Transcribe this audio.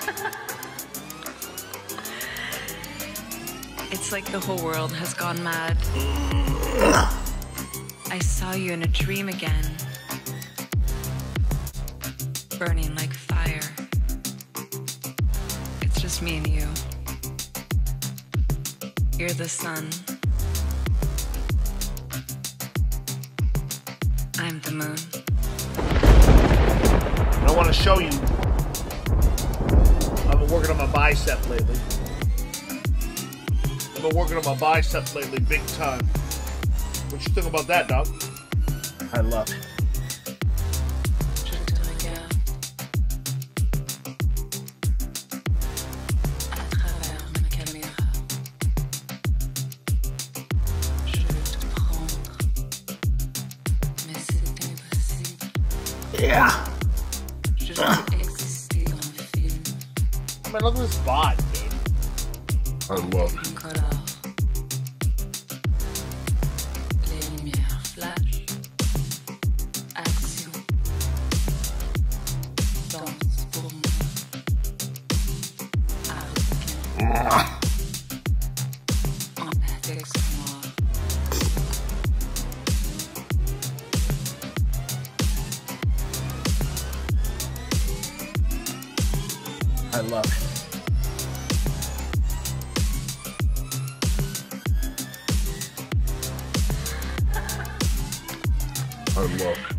It's like the whole world has gone mad. I saw you in a dream again, burning like fire. It's just me and you. You're the sun. I'm the moon. I want to show you. I've been working on my bicep lately. Big time. What you think about that, dog? I love it. Yeah. I mean, look at this bod, dude. I love it. I love it. I love it.